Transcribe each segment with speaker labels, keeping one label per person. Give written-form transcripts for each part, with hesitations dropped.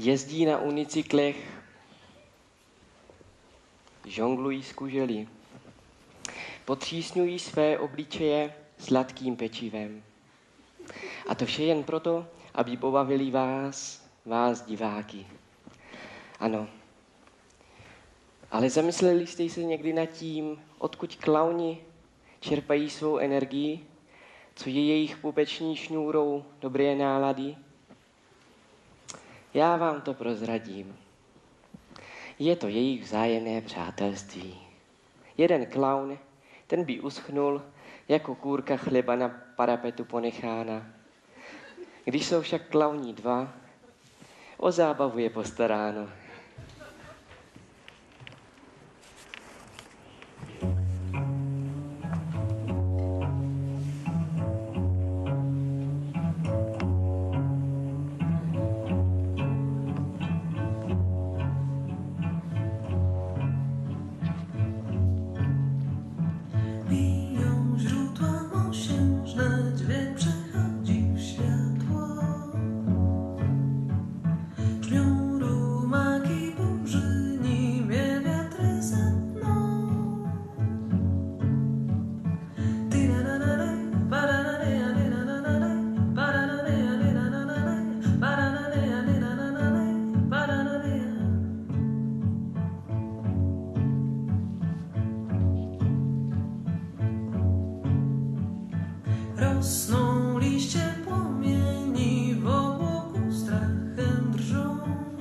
Speaker 1: Jezdí na unicyklech, žonglují s kuželí. Potřísňují své obličeje sladkým pečivem. A to vše jen proto, aby pobavili vás diváky. Ano. Ale zamysleli jste se někdy nad tím, odkud klauni čerpají svou energii, co je jejich pupeční šňůrou dobré nálady? Já vám to prozradím. Je to jejich vzájemné přátelství. Jeden klaun, ten by uschnul jako kůrka chleba na parapetu ponechána. Když jsou však klauni dva, o zábavu je postaráno.
Speaker 2: Rosną liście płomieni, w obłoku strachem drżą.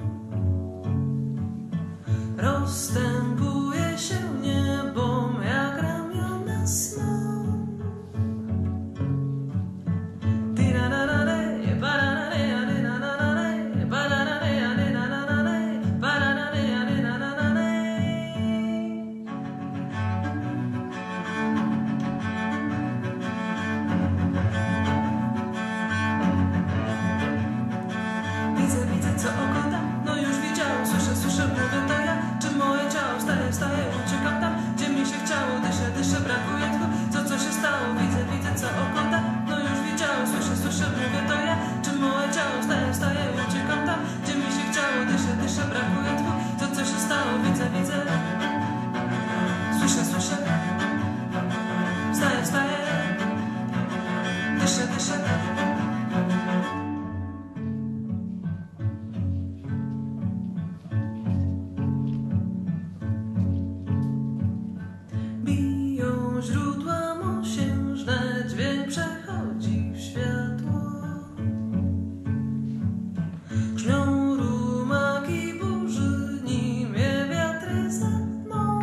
Speaker 2: Rozstępuje się niebom jak ramiona snu. Widzę, co oko da, no już widziałem, słyszę, mówię to ja. Czy moje ciało wstaje, uciekam tam, gdzie mi się chciało, dyszę, brakuje tchu. Co się stało, widzę, co oko da, no już widziałem, słyszę, mówię to ja. Czy moje ciało wstaje, uciekam tam, gdzie mi się chciało, dyszę, brakuje tchu. Co się stało, widzę, słyszę, wstaje, dyszę. Źródła mosiężne, dźwięk przechodzi w światło. Grzmią rumaki burzy, nim je wiatry za mną.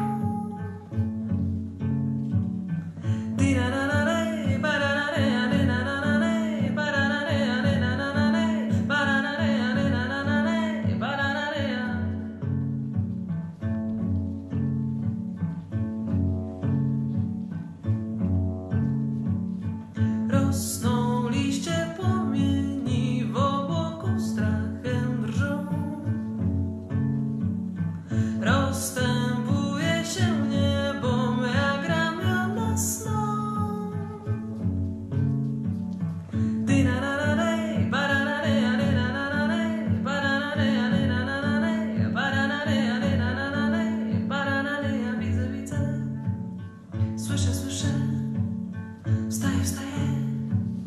Speaker 2: Rosną liście płomieni, w obłoku strachem drżą. Rozstępuje się niebom jak ramiona snu. Widzę, słyszę, wstaje.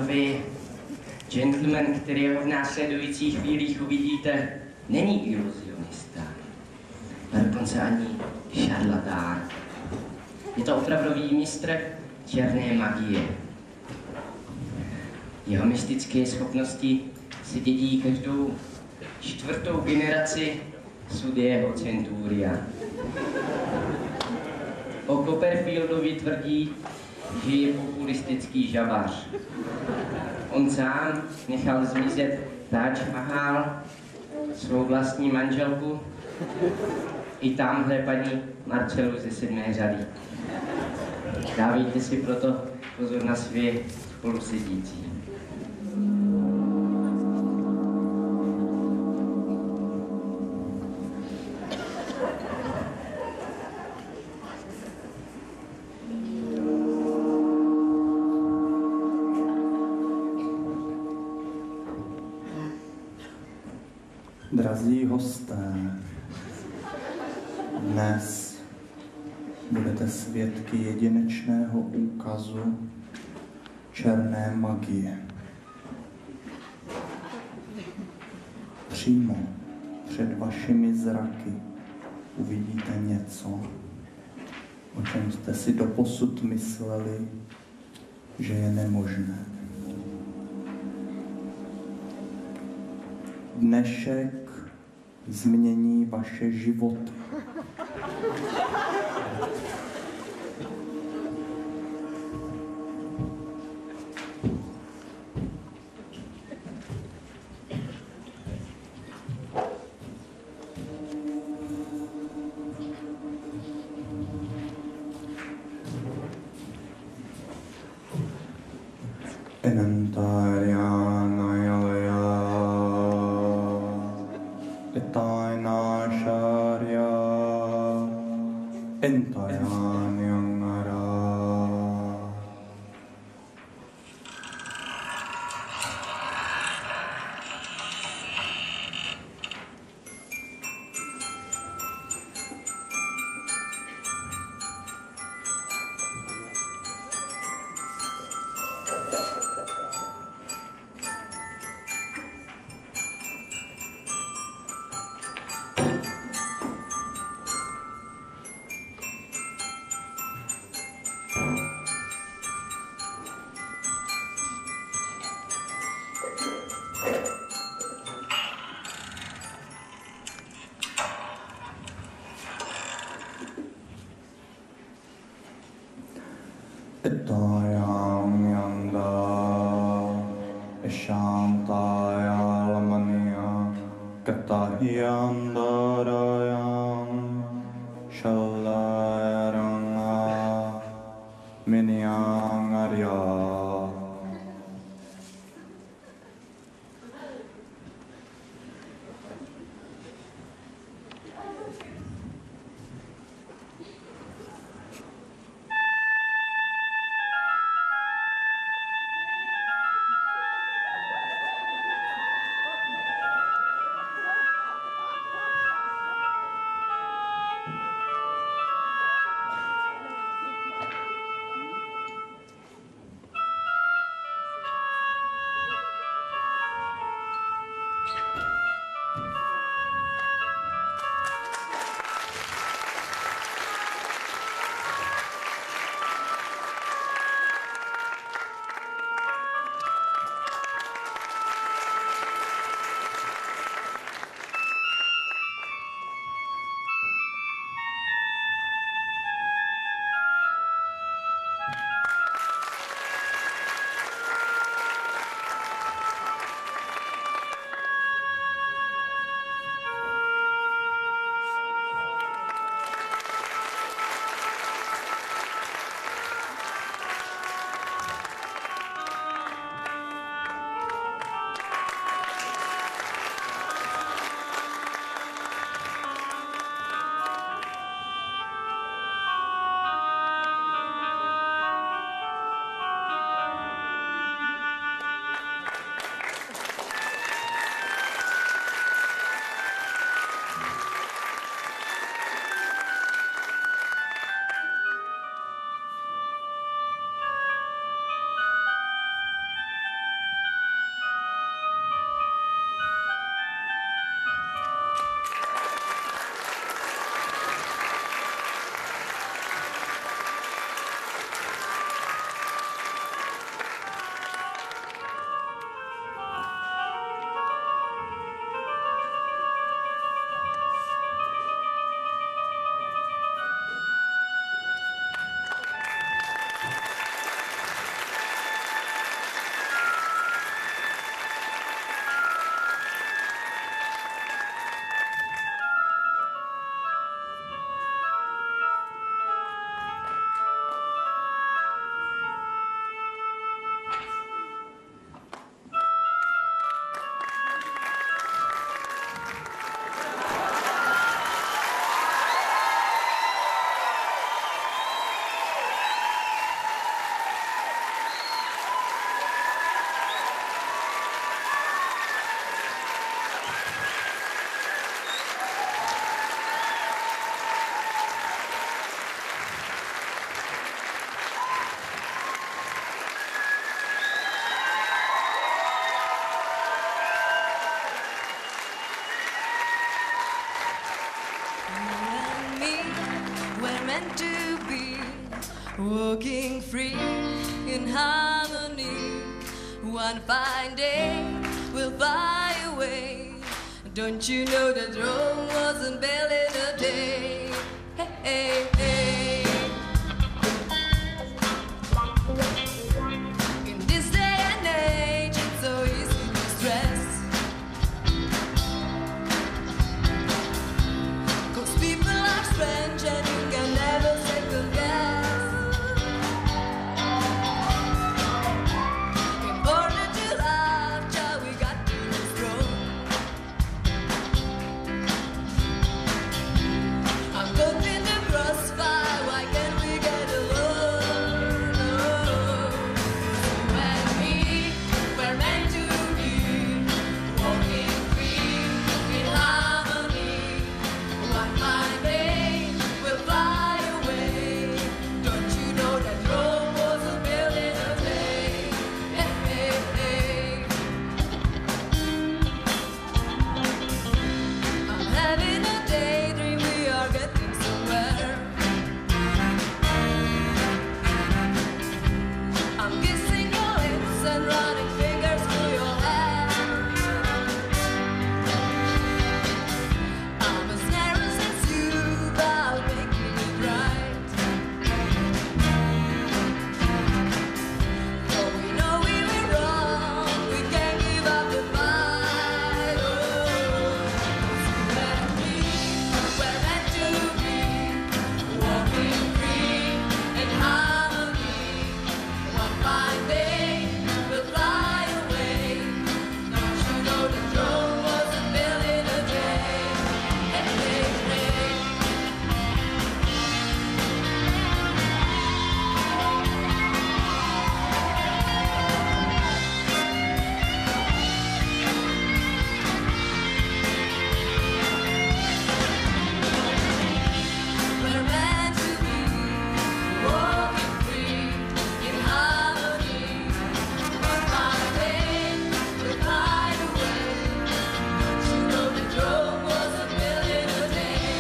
Speaker 1: Pánové, gentleman, kterého v následujících chvílích uvidíte, není iluzionista, a dokonce ani šarlatán. Je to opravdový mistr černé magie. Jeho mystické schopnosti se dědí každou 4. generaci Sudého Centuria. O Copperfieldovi tvrdí, že je populistický žabař. On sám nechal zmizet Taj Mahal, svou vlastní manželku, i tamhle paní Marcelu ze 7. řady. Dávejte si proto pozor na své spolusedící.
Speaker 3: Drazí hosté, dnes budete svědky jedinečného úkazu černé magie. Přímo před vašimi zraky uvidíte něco, o čem jste si doposud mysleli, že je nemožné. Dnešek změní vaše životy.
Speaker 4: walking free in harmony. One fine day we'll fly away. Don't you know that Rome wasn't built in a day? Hey, hey, hey. In this day and age, it's so easy to stress, 'cause people are strange and you can never second guess. In order to love, child, we got to be strong. I'm caught in the crossfire, why can't we get along? You and me, we're meant to be, walking free in harmony. One fine day we'll fly away. Don't you know that Rome wasn't built in a day? Hey, hey, hey. I'm having a daydream, we are getting somewhere. I'm kissing your lips and running fingers through your hair. I'm as nervous as you about making it right. Though we know we were wrong, we can't give up the fight. Oh, 'cause you and me, we're meant to be, walking free in harmony. One fine day we'll fly away. Don't you know that Rome wasn't built in a day? Hey, hey, hey. We're meant to be, walking free in harmony. One fine day we'll fly away. Don't you know that Rome wasn't built in a day?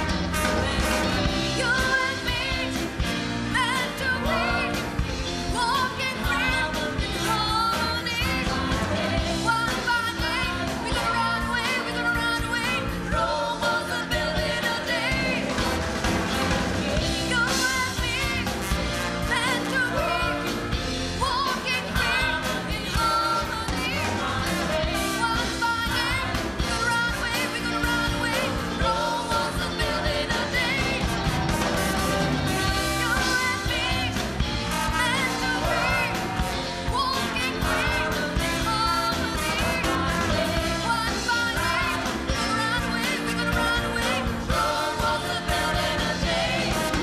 Speaker 4: You and me, meant to be, walking free in harmony. One fine day we're gonna run away, we're gonna run away. Rome wasn't built in a day. You and me, meant to be, walking free in harmony. One fine day, we're gonna run away, we're gonna run away. Rome wasn't built in a day. You and me, meant to be, walking free in harmony. One fine day, we're gonna run away, we're gonna run away. Rome wasn't built in a day.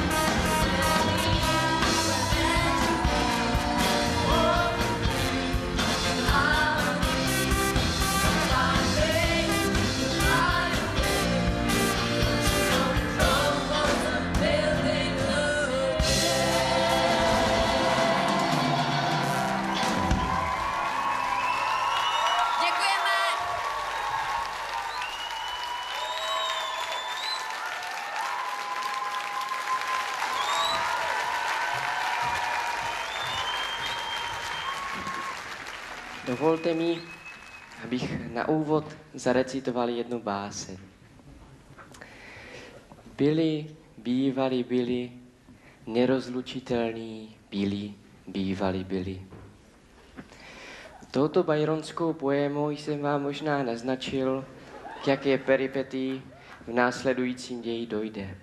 Speaker 4: Děkujeme.
Speaker 1: Dovolte mi, abych na úvod zarecitoval jednu báseň. Bývali, nerozlučitelní, bývali. Touto byronskou poémou jsem vám možná naznačil, k jaké peripetii v následujícím ději dojde.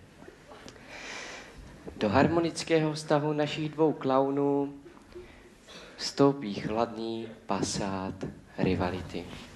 Speaker 1: Do harmonického stavu našich dvou klaunů vstoupí chladný pasát rivality.